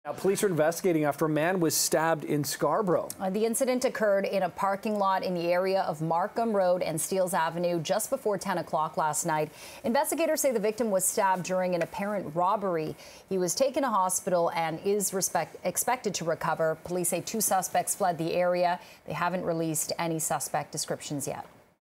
Now, police are investigating after a man was stabbed in Scarborough. The incident occurred in a parking lot in the area of Markham Road and Steeles Avenue just before 10 o'clock last night. Investigators say the victim was stabbed during an apparent robbery. He was taken to hospital and is expected to recover. Police say 2 suspects fled the area. They haven't released any suspect descriptions yet.